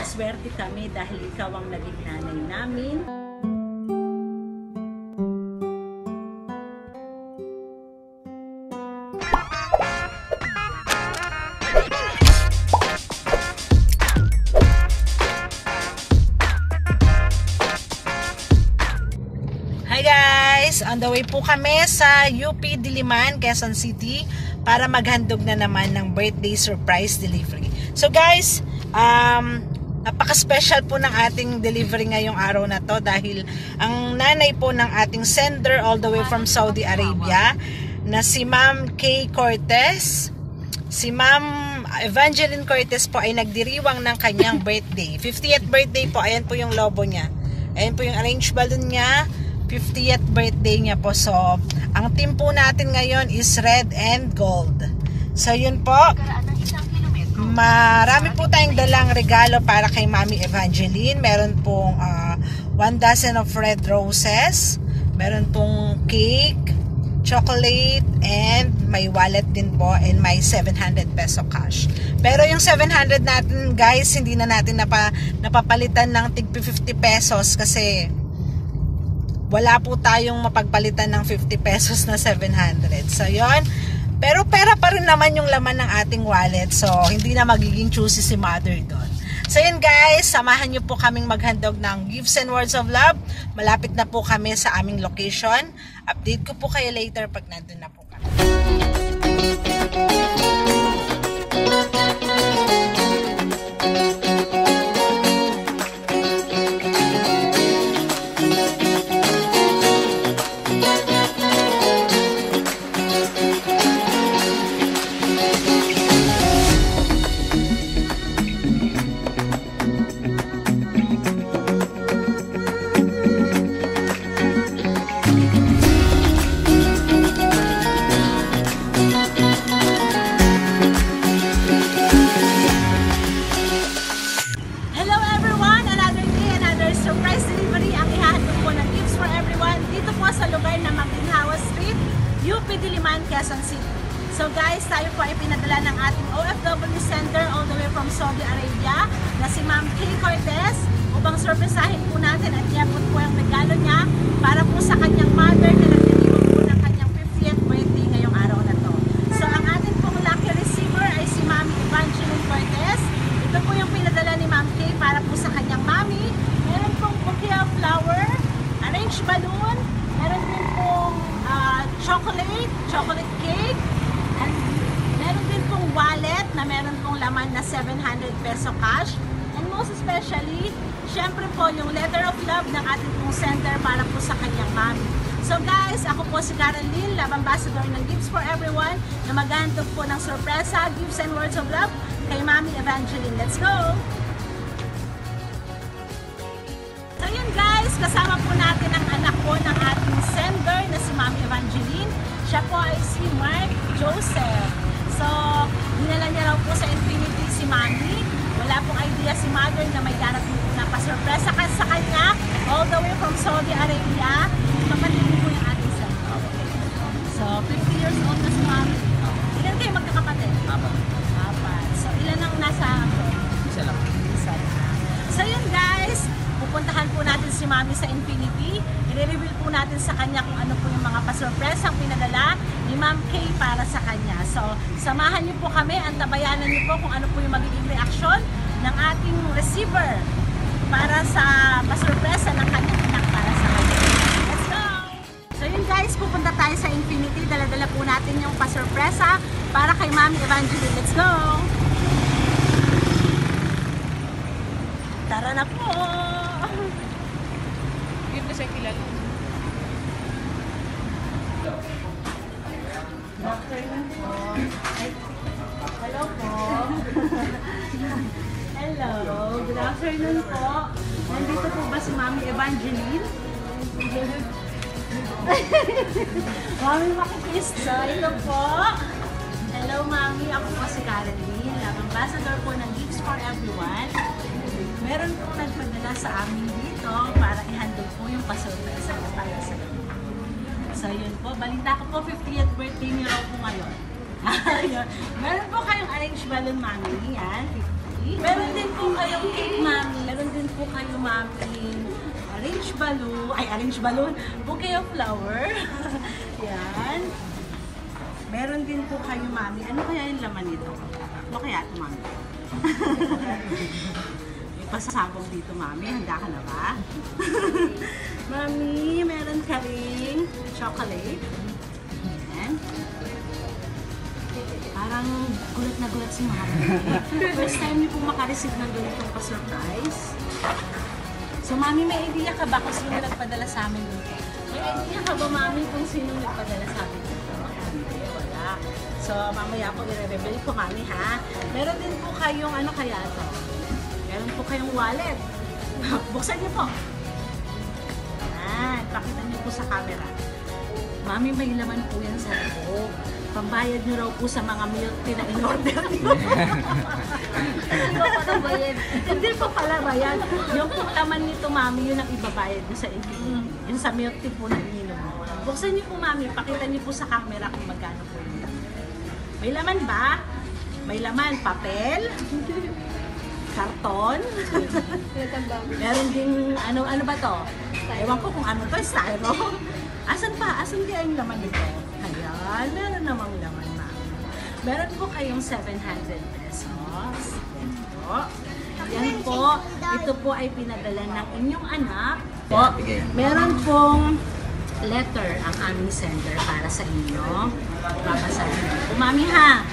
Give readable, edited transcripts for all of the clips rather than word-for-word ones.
Maswerte kami dahil ikaw ang naging nanay namin. Hi guys! On the way po kami sa UP Diliman, Quezon City para maghandog na naman ng birthday surprise delivery. So guys, napaka-special po ng ating delivery ngayong araw na to dahil ang nanay po ng ating sender all the way from Saudi Arabia na si Ma'am Khei Cortez, si Ma'am Evangeline Cortez po ay nagdiriwang ng kanyang birthday. 50th birthday po, ayan po yung logo niya. Ayan po yung arranged balloon niya. 50th birthday niya po. So, ang team po natin ngayon is red and gold. So, yun po. Marami po tayong dalang regalo para kay Mami Evangeline. Meron pong 1 dozen of red roses. Meron pong cake, chocolate, and may wallet din po and may 700 peso cash. Pero yung 700 natin, guys, hindi na natin napapalitan ng tig 50 pesos kasi wala po tayong mapagpalitan ng 50 pesos na 700. So, yon. Pero pera pa rin naman yung laman ng ating wallet. So, hindi na magiging choosy si mother doon. So, yun guys. Samahan nyo po kaming maghandog ng gifts and words of love. Malapit na po kami sa aming location. Update ko po kayo later pag nandun na po kami. UP Diliman, Quezon City. So guys, tayo po ay pinadala ng ating OFW Center all the way from Saudi Arabia na si Ma'am Khei Cortez upang surpresahin po natin at iabot po ang regalo niya para po sa kanyang mother na nagdiriwang po ng kanyang 50th birthday ngayong araw na to. So ang ating pong lucky receiver ay si Ma'am Evangeline Cortez. Ito po yung pinadala ni Ma'am Khei para po sa kanyang mami. Meron pong bouquet of flower, arranged balloon, meron din pong chocolate cake, and meron din pong wallet na meron pong laman na 700 peso cash, and most especially, syempre po yung letter of love ng ating pong sender para po sa kanyang mami. So guys, ako po si Caroline, Love Ambassador ng Gifts for Everyone na maghahandog po ng sorpresa, gifts and words of love kay Mami Evangeline. Let's go! So yun guys, kasama po natin ang anak po ng ating sender na si Mami Evangeline. Siya po ay si Mark Joseph. So, dinala niya raw po sa Infinity si Mami. Wala pong idea si Mother na may darating na pa-surpresa sa kanya all the way from Saudi Arabia. Kapatid po yung ating sender. So, 50 years old na si Mami. Ilan kayo magkakapatid? Apat. So, ilan ang nasa? Isa lang. So, yun guys. Pupuntahan po natin si Mami sa Infinity. I-reveal po natin sa kanya kung ano po yung mga pa-surprise ang pinadala ni Ma'am Khei para sa kanya. So, samahan niyo po kami, antabayanan niyo po kung ano po yung magiging reaksyon ng ating receiver para sa pa-surpresa ng kanyang anak para sa kanya. Let's go! So yun guys, pupunta tayo sa Infinity. Dala-dala po natin yung pa-surpresa para kay Mami Evangeline. Let's go! Tara na po! Yun na siya kilala. Hello po. Hello. Good afternoon po. Nandito po ba si Mami Evangeline? Mami makikiss. So, ito po. Hello Mami. Ako po si Caroline. Love Ambassador po ng Gifts for Everyone. Meron po nagpadala sa amin dito para ihandog po yung pasurpresa para sa inyo. So yun po, balita ko po 50th birthday niyo raw po ngayon. Meron po kayong arranged balloon, Mami. Yan, 50. Meron din po kayong cake, Mami. orange balloon, bouquet of flower. Yan. Meron din po kayo, Mami. Ano kaya yung laman nito? Ano kaya ito, Mami? May pasasabog dito, Mami. Handa ka na ba? Mami, meron ka ring chocolate. Yan. Parang gulat na gulat si Mami. First time niyo po makareceive ng ganitong pa-surprise. So, Mami, may idea ka ba kung sino nagpadala sa amin dito? May idea ka ba, Mami, kung sino nagpadala sa amin dito? Hindi, wala. So, mamaya po i-reveal ko, Mami, ha? Meron din po kayong, ano kaya ito? Meron po kayong wallet. Buksan niyo po. Yan, pakita niyo po sa camera. Mami, may laman po yan sa loob. Pambayad niyo raw po sa mga milk tea na in-order niyo. Hindi po pala bayad. Hindi po pala bayad. Yung po laman nito, Mami, yun ang ibabayad niyo sa inyo. Yung sa milk tea po na ininom mo. Buksan niyo po, Mami. Pakita niyo po sa camera kung magkano po yun. May laman ba? May laman. Papel. Karton. Meron ding, ano ba to? Ewan ko kung ano to, styro. Asan pa? Asan kaya yung laman nito? Ayan, meron namang laman, Mami. Meron po kayong 700 pesos. Yan po. Ito po ay pinadala ng inyong anak. Po, meron pong letter ang aming sender para sa inyo. Babasahin po, Mami, ha?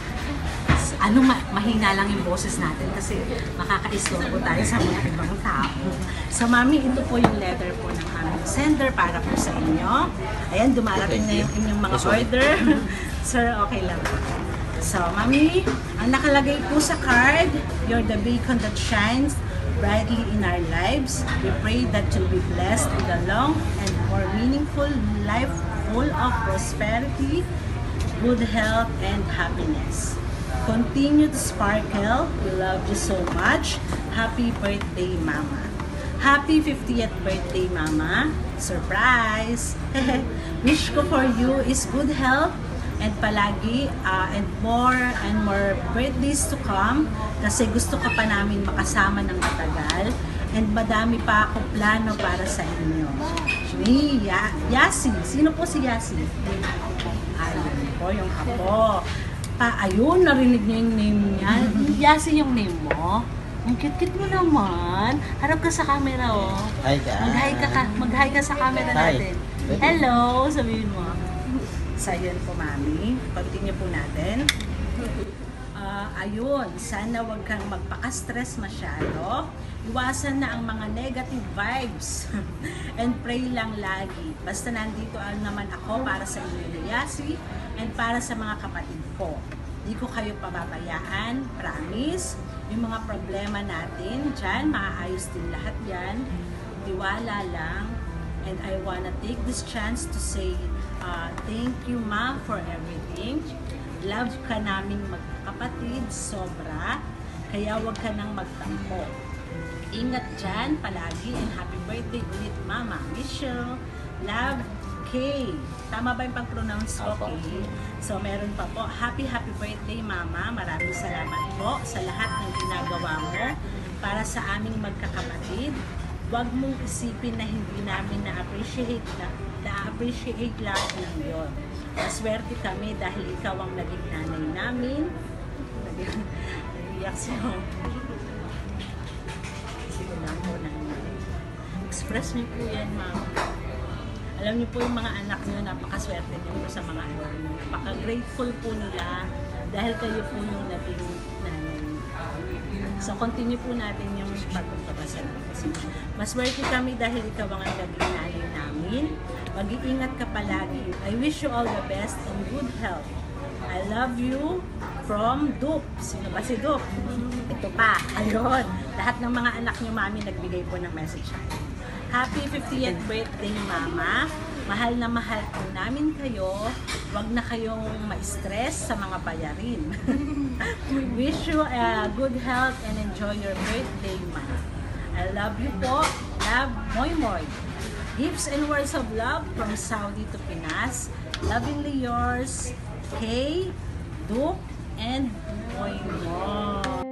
Mahina lang yung boses natin kasi makaka-istorbo tayo sa mga ibang tao. So, Mami, ito po yung letter po ng aming sender para po sa inyo. Ayan, dumarating na yung inyong mga order. Sir, okay lang. So, Mami, ang nakalagay po sa card, you're the beacon that shines brightly in our lives. We pray that you'll be blessed with a long and more meaningful life full of prosperity, good health, and happiness. Continue to sparkle. We love you so much. Happy birthday, Mama. Happy 50th birthday, Mama. Surprise! Wish ko for you is good health and palagi and more birthdays to come kasi gusto ka pa namin makasama ng matagal and madami pa akong plano para sa inyo. Yasi. Sino po si Yasi? Ayun po, yung apo. Ayun, narinig niya yung name niya. Yasi yung name mo. Ang cute-cute mo naman. Harap ka sa camera, oh. Hi, guys. Mag-hi ka sa camera natin. Hello, sabihin mo. So, yun po, Mami. Continue po natin. Ayun, sana wag kang magpaka-stress masyado. Iwasan na ang mga negative vibes. And pray lang lagi. Basta nandito naman ako para sa inyo ni Yasi and para sa mga kapatid ko. Di ko kayo pababayaan, promise. Yung mga problema natin, dyan, maaayos din lahat yan. Tiwala lang. And I wanna take this chance to say thank you, Ma, for everything. Love ka naming magkakapatid, sobra. Kaya wag ka nang magtampo. Ingat dyan palagi and happy birthday ulit, Mama. Miss you. Love, Khei. Tama ba yung pag-pronounce ko, Khei? So, meron pa po. Happy birthday, Mama. Maraming salamat po sa lahat ng ginagawa mo para sa aming magkakapatid. Huwag mong isipin na hindi namin na-appreciate lang yun. Maswerte kami dahil ikaw ang naging nanay namin. Nag-iyak siya. Sige lang po, nanay. Express niyo po yan, Mama. Alam niyo po yung mga anak niyo, napakaswerte niyo po sa mga anak niyo. Napaka-grateful po nila dahil kayo po yung naging nanay. So, continue po natin yung pagpapabasa natin. Maswerte kami dahil ikaw ang naging nanay namin. Mag-iingat ka palagi. I wish you all the best and good health. I love you from Dup. Sino ba si Dup? Ito pa. Ayun. Lahat ng mga anak niyo, Mami, nagbigay po ng message. Happy 50th birthday, Mama. Mahal na mahal po namin kayo. Huwag na kayong ma-stress sa mga bayarin. Wish you good health and enjoy your birthday, Ma. I love you po. Love, Moy Moy. Gifts and words of love from Saudi to Pinas. Lovingly yours, Khei, Dup, and Moy Moy.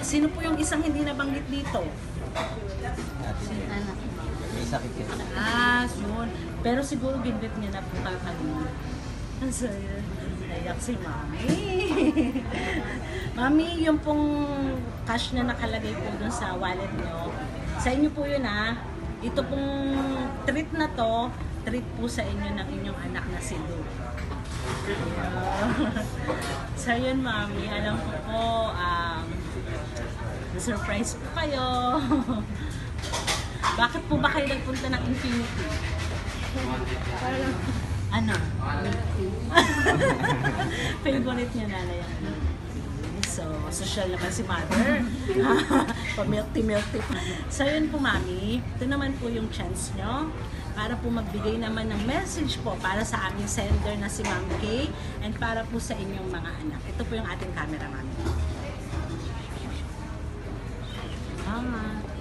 Sino po yung isang hindi nabanggit dito? Anak. May sakit yun. Yun. Pero siguro ginbit niya na po kayo kanina. Ang saya. Nayak si Mami. Mami, yung pong cash na nakalagay po dun sa wallet nyo, sa inyo po yun ha. Ito pong treat na to, treat po sa inyo ng inyong anak na si Lu. So yun Mami, alam ko po, surprise po kayo. Bakit po ba kayo nagpunta ng Infinity? Ano? Favorite niya nanay ang so, social naman si mother. Pa-milk-milk. So yun po Mami, ito naman po yung chance nyo para po magbigay naman ng message po para sa aming sender na si Ma'am Khei and para po sa inyong mga anak. Ito po yung ating camera Mami. Mama.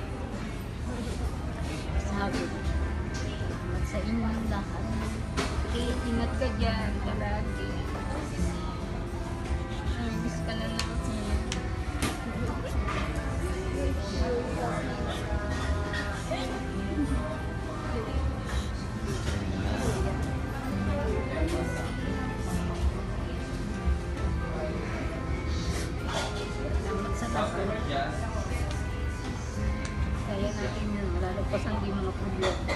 Sabi. Sa inyong lahat. Ingat ka dyan. Palagi. Miss ka na lang. Kaya natin yun. Lalampasan din mga problema.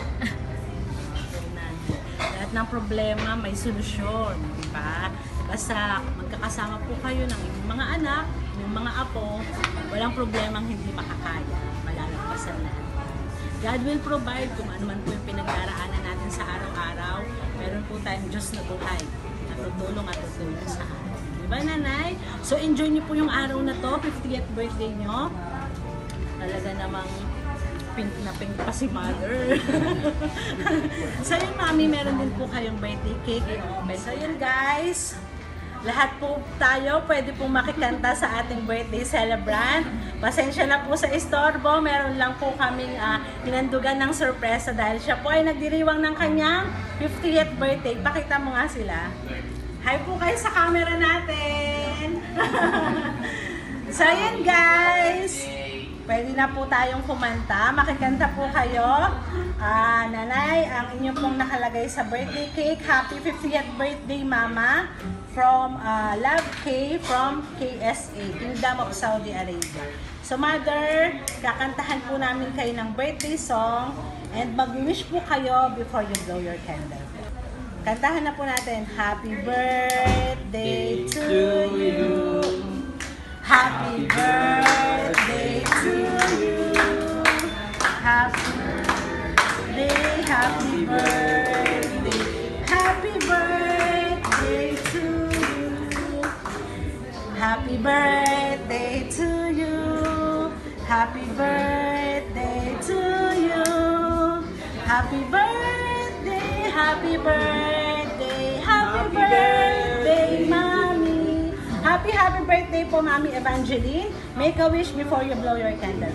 Lahat ng problema may solusyon, di ba? Basta magkakasama po kayo ng inyong mga anak, yung mga apo, walang problemang hindi makakaya, malalampasan lahat. God will provide kung ano man po yung pinagdaraanan natin sa araw-araw. Meron po tayong Diyos na buhay at tutulong sa atin. Di ba nanay? So enjoy niyo po yung araw na to, 50th birthday nyo. Talaga namang pink na pink pa si mother. So yun Mami, meron din po kayong birthday cake i-open. So yun guys, lahat po tayo pwede pong makikanta sa ating birthday celebrant. Pasensya na po sa istorbo, meron lang po kaming hinandugan ng sorpresa dahil siya po ay nagdiriwang ng kanyang 50th birthday. Pakita mo nga sila. Hi po kayo sa camera natin. So yun guys, pwede na po tayong kumanta. Makikanta po kayo. Nanay, ang inyong pong nakalagay sa birthday cake. Happy 50th birthday, Mama. From Love Khei from KSA, Kingdom of Saudi Arabia. So, Mother, kakantahan po namin kayo ng birthday song and mag-wish po kayo before you blow your candle. Kantahan na po natin. Happy birthday to you. Happy birthday to you. Happy birthday, happy birthday. Happy birthday to you. Happy birthday to you. Happy birthday to you. Happy birthday, happy birthday, happy birthday, Mommy. Happy birthday po, Mami Evangeline. Make a wish before you blow your candle.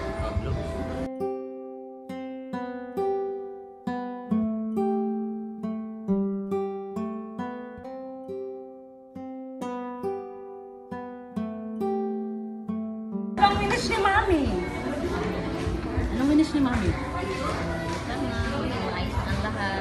Anong wish ni Mami? Anong wish ni Mami? Sana, maayos ang lahat.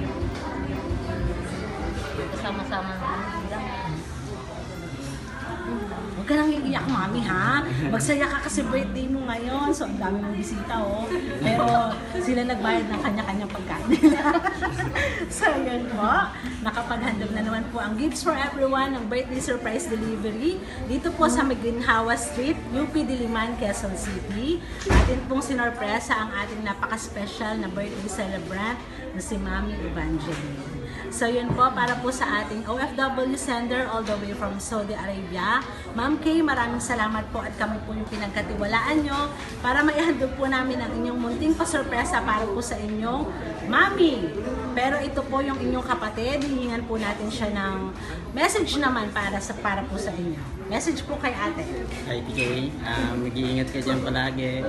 Kasama-sama ang lahat. Huwag ka nang iiyak, Mami, ha? Magsaya ka kasi birthday mo ngayon. So, ang dami mong bisita, oh. Pero sila nagbayad ng kanya-kanyang pagkain. So, yun po. Nakapaghandog na naman po ang Gifts for Everyone ng birthday surprise delivery. Dito po sa Maginhawa Street, UP Diliman, Quezon City. Atin pong sinorpresa ang ating napaka-special na birthday celebrant na si Mami Evangeline. So yun po, para po sa ating OFW sender all the way from Saudi Arabia. Ma'am Khei, maraming salamat po at kami po yung pinagkatiwalaan nyo para maihandog po namin ang inyong munting pasurpresa para po sa inyong Mami. Pero ito po yung inyong kapatid, hihingan po natin siya ng message naman para po sa inyo. Message po kay ate. Hi Khei, mag-iingat ka dyan palagi.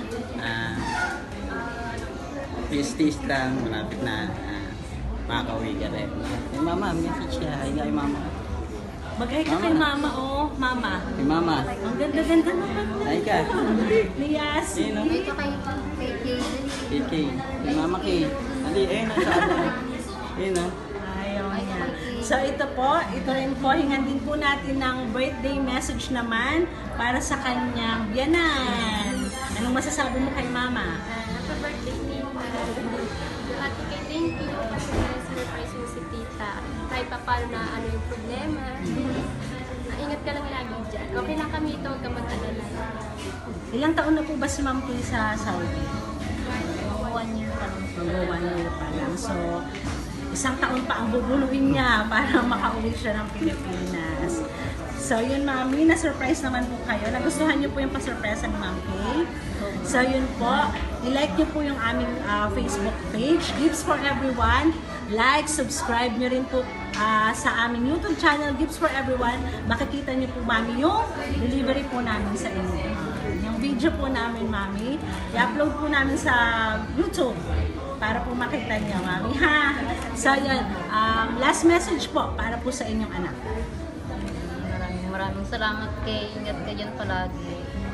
Peace lang, malapit na. Makakauwi ka rin. Hey mama, message siya. Hi kay mama. Mag-hi ka kay mama, oh. Mama. Kay mama. Ang ganda-ganda naman. Hi ka. Ni Yasi. Sino? Ito kay Kay. Kay. Kay mama Kay. Ali, nasa ano. Ayun, oh. Ayaw niya. So ito po, ito rin po, hingan din po natin ng birthday message naman para sa kanyang biyanan. Anong masasabi mo kay mama? Happy birthday, Tita. Ate Kay, thank you kasi surprise mo si Tita. Kahit pa paano na ano yung problema. Ingat ka lang lagi dyan. Okay lang kami ito, huwag ka mag-alala. Ilang taon na po ba si Ma'am Kay sa Saudi? 1 year pa lang. Mag-1 year pa lang. So, isang taon pa ang bubuluhin niya para makauwi siya ng Pilipinas. So, yun Mami, na-surprise naman po kayo. Nagustuhan niyo po yung pa-surprise ni Ma'am Kay. So, yun po. I-like niyo po yung aming Facebook page, Gifts for Everyone. Like, subscribe niyo rin po sa aming YouTube channel, Gifts for Everyone. Makikita niyo po, Mami, yung delivery po namin sa inyo. Yung video po namin, Mami, i-upload po namin sa YouTube para po makita niyo, Mami, ha? So, yun. Last message po para po sa inyong anak. Maraming salamat kay. Ingat ka dyan palagi.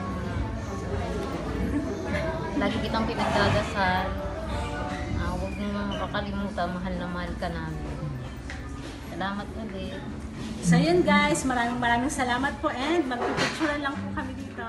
Lagi kitang pinagdadasal. Huwag mo makakalimutan, mahal na mahal ka namin. Salamat ulit. So yun guys, maraming salamat po and magpipicturean lang po kami dito.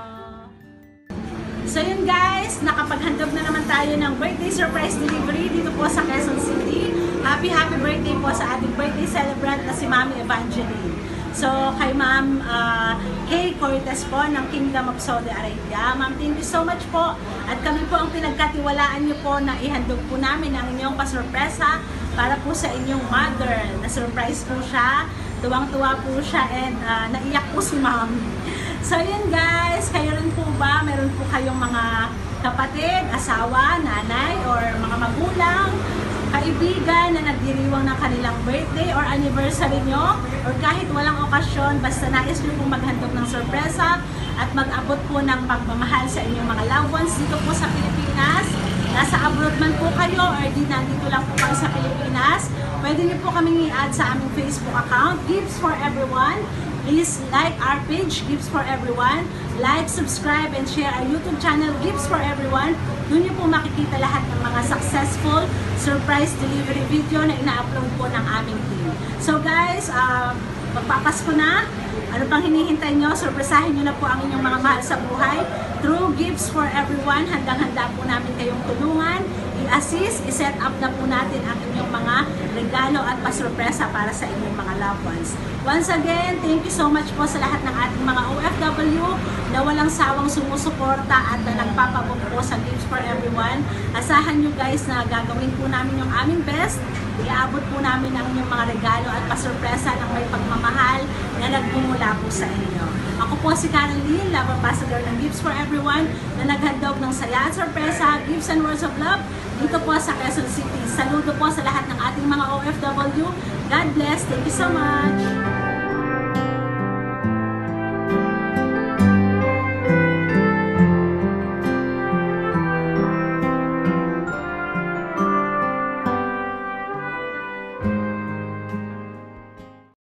So yun guys, nakapaghandog na naman tayo ng birthday surprise delivery dito po sa Quezon City. Happy birthday po sa ating birthday celebrant na si Mami Evangeline. So kay Ma'am Khei Cortez po ng Kingdom of Saudi Arabia. Ma'am, thank you so much po. At kami po ang pinagkatiwalaan niyo po na ihandog po namin ang inyong pasurpresa para po sa inyong mother. Na-surprise po siya, tuwang-tuwa po siya and naiyak po si Ma'am. So yun guys, kayo rin po ba? Meron po kayong mga kapatid, asawa, nanay, or mga magulang, kaibigan na nagdiriwang ng kanilang birthday or anniversary nyo, or kahit walang okasyon, basta nais nyo pong maghandog ng sorpresa at mag-abot po ng pagmamahal sa inyong mga loved ones dito po sa Pilipinas. Nasa abroad man po kayo or di nandito lang po kayo sa Pilipinas, pwede nyo po kaming i-add sa aming Facebook account, Gifts for Everyone. Please like our page, Gifts for Everyone. Like, subscribe, and share our YouTube channel, Gifts for Everyone. Doon niyo po makikita lahat ng mga successful surprise delivery video na ina-upload po ng aming team. So guys, magpapasko na. Ano pang hinihintay nyo? Surpresahin nyo na po ang inyong mga mahal sa buhay. Through Gifts for Everyone, handang-handa po namin kayong tulungan, i-assist, i-set up na po natin ang inyong mga regalo at pasurpresa para sa inyong mga loved ones. Once again, thank you so much po sa lahat ng ating mga OFW na walang sawang sumusuporta at na nagpapabot po sa Gifts for Everyone. Asahan nyo guys na gagawin po namin yung aming best. Iaabot po namin ang inyong mga regalo at pasurpresa ng may pagmamahal na nagbumula po sa inyo. Ako po si Caroline, Love Ambassador ng Gifts for Everyone na naghandog ng saya at sorpresa, gifts and words of love dito po sa Quezon City. Saludo po sa lahat ng ating mga OFW. God bless. Thank you so much.